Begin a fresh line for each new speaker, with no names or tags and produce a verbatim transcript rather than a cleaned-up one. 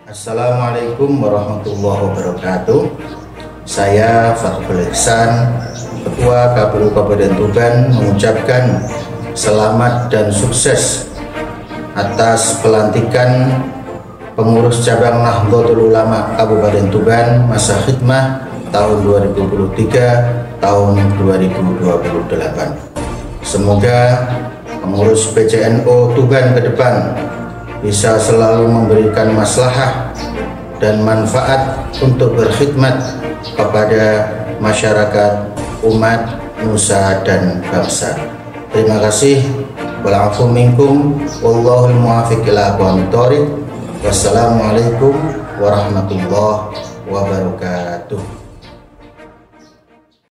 Assalamualaikum warahmatullahi wabarakatuh. Saya Fathul Ihsan, Ketua K P U Kabupaten Tuban, mengucapkan selamat dan sukses atas pelantikan pengurus cabang Nahdlatul Ulama Kabupaten Tuban masa khidmah tahun dua ribu dua puluh tiga tahun dua ribu dua puluh delapan. Semoga pengurus P C N O Tuban ke depan bisa selalu memberikan maslahah dan manfaat untuk berkhidmat kepada masyarakat, umat, nusa, dan bangsa. Terima kasih. Wa'alaikum minkum. Wallahul muwaffiq ila aqwamit thoriq. Wassalamualaikum warahmatullahi wabarakatuh.